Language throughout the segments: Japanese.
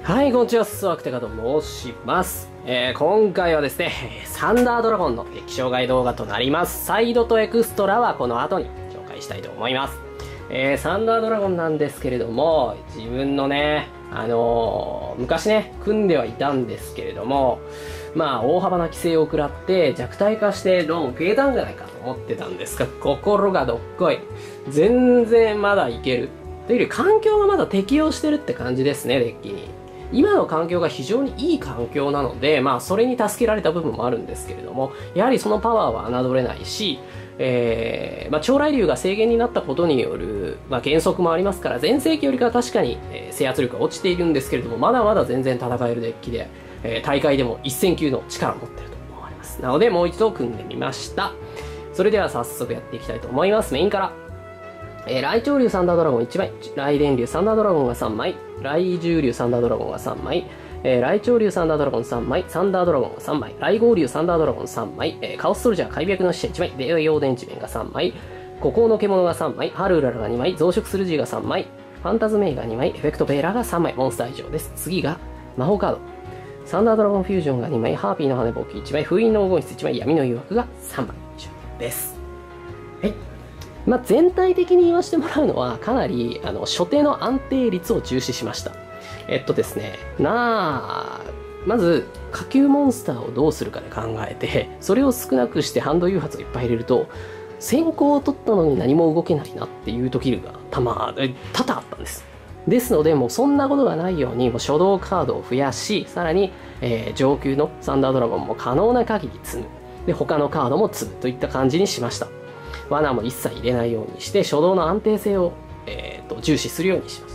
はい、こんにちは、スワクテカと申します。今回はですね、サンダードラゴンの液晶外動画となります。サイドとエクストラはこの後に紹介したいと思います。サンダードラゴンなんですけれども、自分のね、昔ね、組んではいたんですけれども、まあ、大幅な規制を食らって弱体化してローン増えたんじゃないかと思ってたんですが、心がどっこい。全然まだいける。というより環境がまだ適応してるって感じですね、デッキに。今の環境が非常にいい環境なので、まあ、それに助けられた部分もあるんですけれども、やはりそのパワーは侮れないし、超雷流が制限になったことによる、減速もありますから、前世紀よりかは確かに、制圧力が落ちているんですけれども、まだまだ全然戦えるデッキで、大会でも一戦級の力を持っていると思われます。なので、もう一度組んでみました。それでは早速やっていきたいと思います。メインから。雷鳥竜サンダードラゴン1枚、雷電竜サンダードラゴンが3枚、雷獣竜サンダードラゴンが3枚、雷鳥竜サンダードラゴン3枚、サンダードラゴンが3枚、雷豪竜サンダードラゴン3枚、カオストルジャー開闢の使者1枚、デヨ電池面が3枚、孤高の獣が3枚、ハルウララが2枚、増殖するジーが3枚、ファンタズメイが2枚、エフェクトベーラが3枚、モンスター以上です。次が魔法カード。サンダードラゴンフュージョンが2枚、ハーピーの羽ぼうき1枚、封印の黄金室1枚、闇の誘惑が3枚以上です。はい。全体的に言わせてもらうのは、かなり、初手の安定率を重視しました。ですね、まず、下級モンスターをどうするかで考えて、それを少なくしてハンド誘発をいっぱい入れると、先行を取ったのに何も動けないなっていう時が多々あったんです。ですので、もうそんなことがないように、もう初動カードを増やし、さらに、上級のサンダードラゴンも可能な限り積む。で、他のカードも積むといった感じにしました。罠も一切入れないようにして、初動の安定性を、重視するようにします。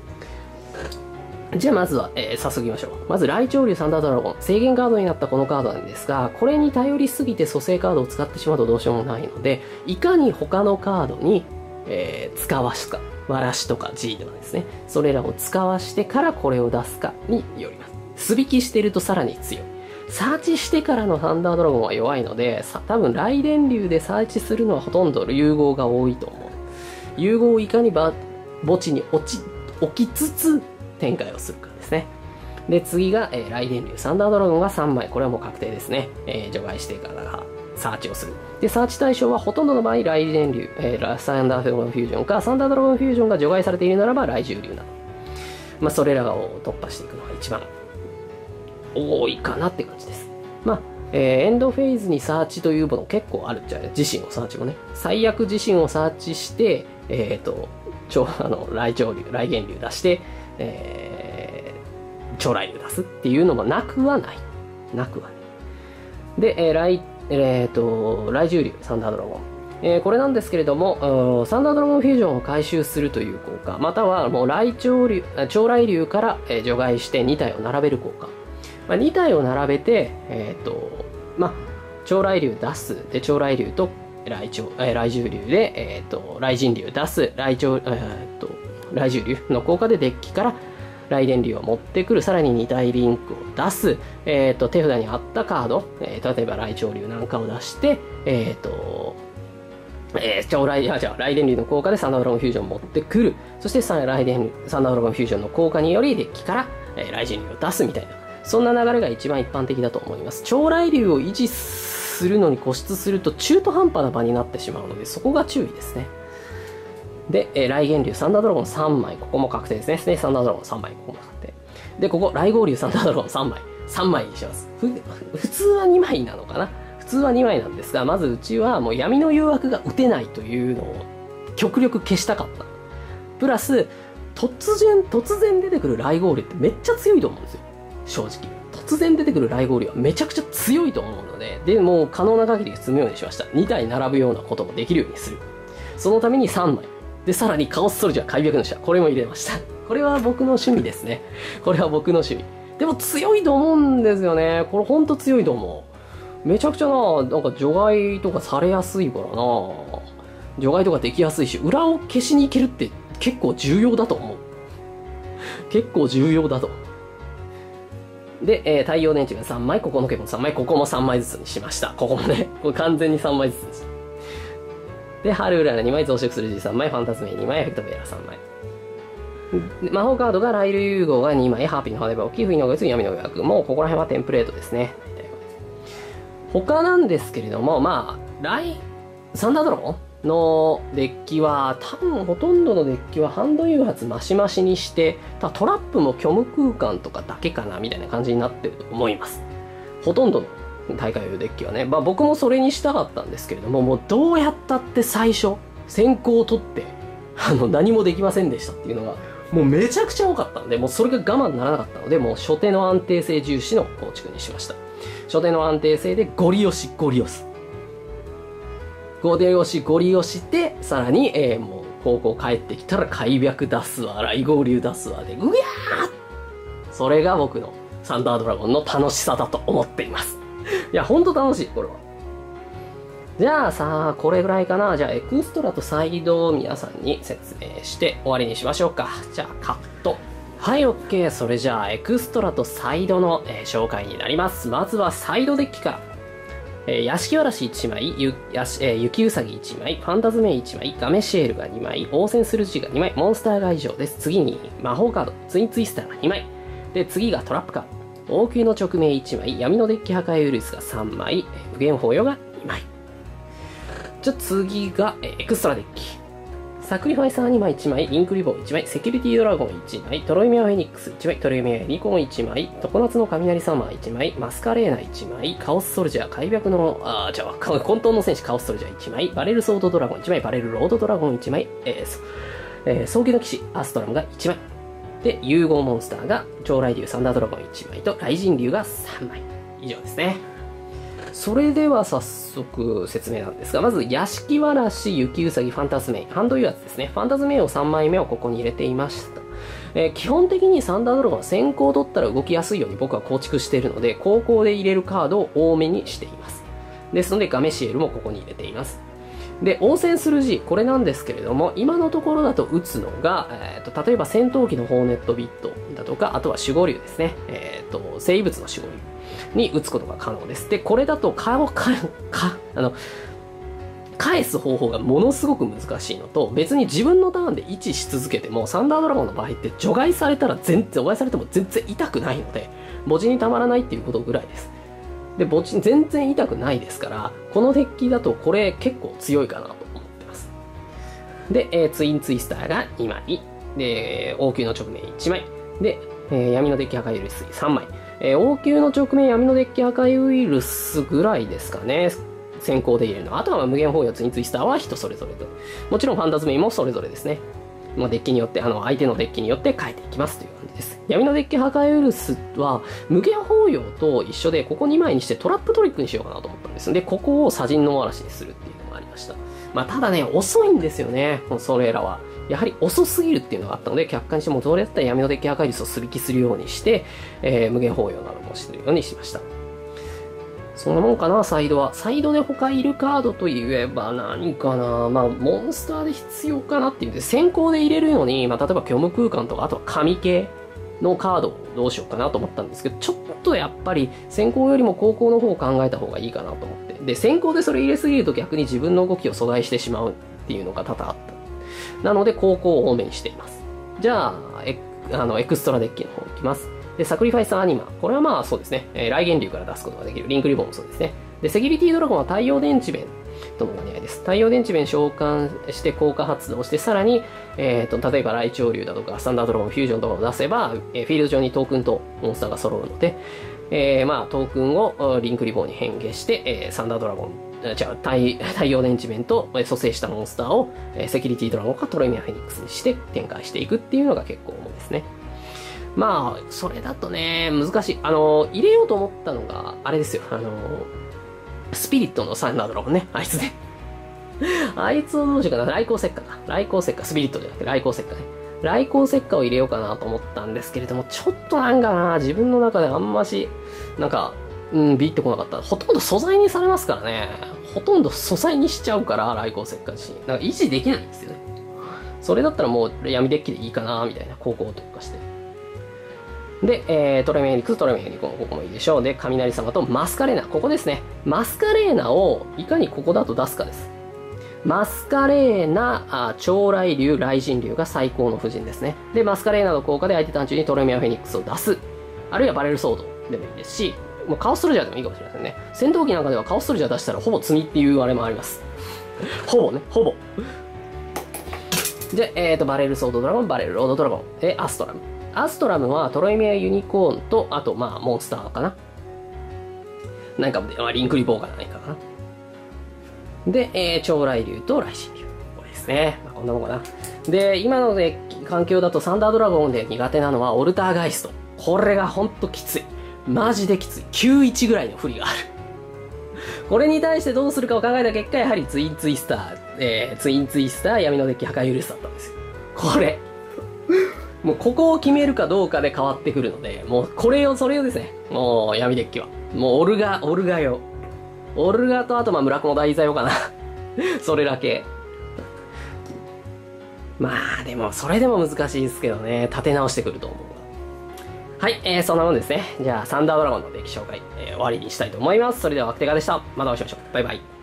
じゃあまずは、早速いきましょう。まず、雷鳥竜サンダードラゴン。制限カードになったこのカードなんですが、これに頼りすぎて蘇生カードを使ってしまうとどうしようもないので、いかに他のカードに、使わすか。わらしとか G とかですね。それらを使わしてからこれを出すかによります。素引きしてるとさらに強い。サーチしてからのサンダードラゴンは弱いので、多分雷電流でサーチするのはほとんど融合が多いと思う。融合をいかに墓地に置きつつ展開をするかですね。で、次が、雷電流サンダードラゴンが3枚。これはもう確定ですね。除外してからサーチをする。で、サーチ対象はほとんどの場合、雷電流、サンダードラゴンフュージョンか、サンダードラゴンフュージョンが除外されているならば、雷獣流など。それらを突破していくのが一番多いかなって感じです。エンドフェーズにサーチというもの結構あるっちゃう。自身をサーチもね。最悪自身をサーチして、雷源流出して、超雷流出すっていうのもなくはない。で、雷獣流、サンダードラゴン。これなんですけれども、サンダードラゴンフュージョンを回収するという効果、またはもう超雷流から、除外して2体を並べる効果。2体を並べて、超雷流出す。で、超雷流と雷獣流で、雷神流出す。雷獣流の効果でデッキから雷電流を持ってくる。さらに2体リンクを出す。手札にあったカード、例えば雷鳥流なんかを出して、雷電流の効果でサンダードラゴンフュージョンを持ってくる。そしてサンダードラゴンフュージョンの効果によりデッキから雷神流を出すみたいな。そんな流れが一番一般的だと思います。超雷流を維持するのに固執すると中途半端な場になってしまうので、そこが注意ですね。で、雷源流サンダードラゴン3枚。ここも確定ですね。サンダードラゴン3枚。ここも確定。で、ここ、雷豪流サンダードラゴン3枚。3枚にします。普通は2枚なのかな。普通は2枚なんですが、まずうちはもう闇の誘惑が打てないというのを極力消したかった。プラス、突然出てくる雷豪流ってめっちゃ強いと思うんですよ。正直。突然出てくる雷豪流はめちゃくちゃ強いと思うので、で、もう可能な限り積むようにしました。2体並ぶようなこともできるようにする。そのために3枚。で、さらにカオスソルジャー開闢の使者。これも入れました。これは僕の趣味ですね。これは僕の趣味。でも強いと思うんですよね。これほんと強いと思う。めちゃくちゃなんか除外とかされやすいからな。除外とかできやすいし、裏を消しに行けるって結構重要だと思う。結構重要だと思う。で、太陽電池が3枚、ここのケも3枚、ここも3枚ずつにしました。ここもね、これ完全に3枚ずつにした。で、ハルウララ2枚、増殖する G3 枚、ファンタズメ2枚、エフェクトベーラ3枚。 魔法カードがライル融合が2枚、ハーピーの羽ば置き、不意の月、闇の予約。もうここら辺はテンプレートですね。他なんですけれども、まあ、サンダードラゴンのデッキは、多分ほとんどのデッキはハンド誘発マシマシにして、トラップも虚無空間とかだけかな、みたいな感じになってると思います。ほとんどの大会用デッキはね。まあ僕もそれにしたかったんですけれども、もうどうやったって最初、先行を取って、何もできませんでしたっていうのが、もうめちゃくちゃ多かったので、もうそれが我慢ならなかったので、もう初手の安定性重視の構築にしました。初手の安定性でゴリ押し、ゴリ押す。ゴリ押し、ゴリ押して、さらに、もう高校帰ってきたら開闢出すわ、雷合流出すわで、うやーそれが僕のサンダードラゴンの楽しさだと思っています。いや、ほんと楽しい、これは。じゃあさあ、これぐらいかな。じゃあ、エクストラとサイドを皆さんに説明して終わりにしましょうか。じゃあ、カット。はい、OK。それじゃあ、エクストラとサイドの、紹介になります。まずはサイドデッキから。屋敷わらし1枚、雪うさぎ1枚、ファンタズメイ1枚、ガメシエルが2枚、応戦する字が2枚、モンスターが以上です。次に魔法カード、ツインツイスターが2枚。で、次がトラップカード。王宮の直命1枚、闇のデッキ破壊ウイルスが3枚、無限包容が2枚。じゃあ次が、エクストラデッキ。サクリファイサー2枚1枚、リンクリボン1枚、セキュリティドラゴン1枚、トロイミアフェニックス1枚、トロイミアユニコーン1枚、常夏の雷サマー1枚、マスカレーナ1枚、カオスソルジャー、開闢の、混沌の戦士カオスソルジャー1枚、バレルソードドラゴン1枚、バレルロードドラゴン1枚、早期の騎士、アストラムが1枚。で、融合モンスターが、超雷竜サンダードラゴン1枚と、雷神竜が3枚。以上ですね。それでは早速説明なんですが、まず、屋敷わらし、雪うさぎ、ファンタズメイ、ハンドユアツですね。ファンタズメイを3枚目をここに入れていました。基本的にサンダードラゴンは先行取ったら動きやすいように僕は構築しているので、後攻で入れるカードを多めにしています。ですので、ガメシエルもここに入れています。で、応戦する G、これなんですけれども、今のところだと打つのが、例えば戦闘機のホーネットビットだとか、あとは守護竜ですね。生物の守護竜に打つことが可能です。で、これだと返す方法がものすごく難しいのと、別に自分のターンで位置し続けても、サンダードラゴンの場合って除外されたら除外されても全然痛くないので、墓地にたまらないっていうことぐらいです。で、墓地全然痛くないですから、このデッキだとこれ結構強いかなと思ってます。で、ツインツイスターが2枚、で、王宮の直面1枚、で、闇のデッキ破壊ウイルス3枚。王宮の直面闇のデッキ破壊ウイルスぐらいですかね。先行で入れるの。あとは無限包容ツインツイスターは人それぞれと。もちろんファンタズメイもそれぞれですね。まあ、デッキによって、相手のデッキによって変えていきますという感じです。闇のデッキ破壊ウイルスは、無限包容と一緒で、ここ2枚にしてトラップトリックにしようかなと思ったんです。で、ここを砂塵の嵐にするっていうのがありました。まあ、ただね、遅いんですよね。それらは。やはり遅すぎるっていうのがあったので、客観してもそれだったら闇のデッキ破壊率をすりきするようにして、無限包容などもしてるようにしました。そんなもんかな、サイドは。サイドで他いるカードといえば何かな。まあ、モンスターで必要かなっていうんで、先行で入れるのに、まあ、例えば虚無空間とか、あとは神系のカードをどうしようかなと思ったんですけど、ちょっとやっぱり先行よりも後攻の方を考えた方がいいかなと思って。で、先行でそれ入れすぎると逆に自分の動きを阻害してしまうっていうのが多々あった。なので、後攻を多めにしています。じゃあ、エクストラデッキの方いきます。で、サクリファイスアニマ。これはまあそうですね。雷源流から出すことができる。リンクリボンもそうですね。で、セキュリティドラゴンは太陽電池弁との兼ね合いです。太陽電池弁召喚して効果発動して、さらに、例えば雷鳥竜だとか、スタンダードドラゴンフュージョンとかを出せば、フィールド上にトークンとモンスターが揃うので、まあ、トークンをリンクリボンに変形して、サンダードラゴン、太陽電池弁と蘇生したモンスターを、セキュリティドラゴンかトロイミアフェニックスにして展開していくっていうのが結構主ですね。まあ、それだとね、難しい。入れようと思ったのが、あれですよ。スピリットのサンダードラゴンね。あいつね。あいつをどうしようかな。雷光石火か。雷光石火。スピリットじゃなくて雷光石火ね。雷光石火を入れようかなと思ったんですけれども、ちょっとなんかな、自分の中であんまし、なんか、ビッとこなかった。ほとんど素材にされますからね。ほとんど素材にしちゃうから、雷光石火自身。なんか維持できないんですよね。それだったらもう闇デッキでいいかな、みたいな、高校特化して。で、トレメアニクス、トレメアニコン、ここもいいでしょう。で、雷様とマスカレーナ。ここですね。マスカレーナをいかにここだと出すかです。 マスカレーナ、超雷竜、雷神竜が最高の布陣ですね。で、マスカレーナの効果で相手単中にトロミアフェニックスを出す。あるいはバレルソードでもいいですし、もうカオストルジャーでもいいかもしれませんね。戦闘機なんかではカオストルジャー出したらほぼ積みっていうあれもあります。ほぼね、ほぼ。で、バレルソードドラゴン、バレルロードドラゴン、アストラム。アストラムはトロイミアユニコーンと、あと、まあ、モンスターかな。なんか、リンクリボーガーないかな。で、超雷竜と雷神竜。これですね。まあ、こんなもんかな。で、今ので環境だとサンダードラゴンで苦手なのはオルターガイスト。これがほんときつい。マジできつい。91ぐらいの不利がある。これに対してどうするかを考えた結果、やはりツインツイスター、ツインツイスター闇のデッキ破壊ウイルスだったんですよ。これ。もうここを決めるかどうかで変わってくるので、もうこれを、それをですね。もう闇デッキは。もうオルガよ。オルガとあとまあ村雲大座用かな。それだけ。まあでもそれでも難しいですけどね。立て直してくると思う。はい、そんなもんですね。じゃあサンダードラゴンのデッキ紹介、終わりにしたいと思います。それではワクテカでした。またお会いしましょう。バイバイ。